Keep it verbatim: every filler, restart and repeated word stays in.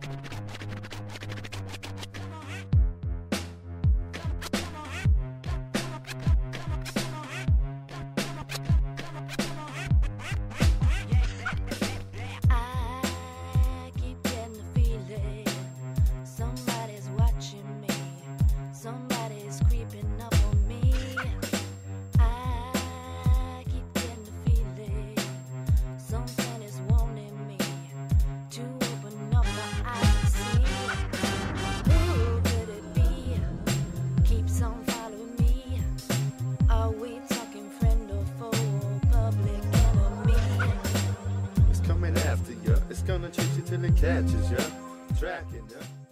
It's gonna chase you till it catches ya, tracking ya.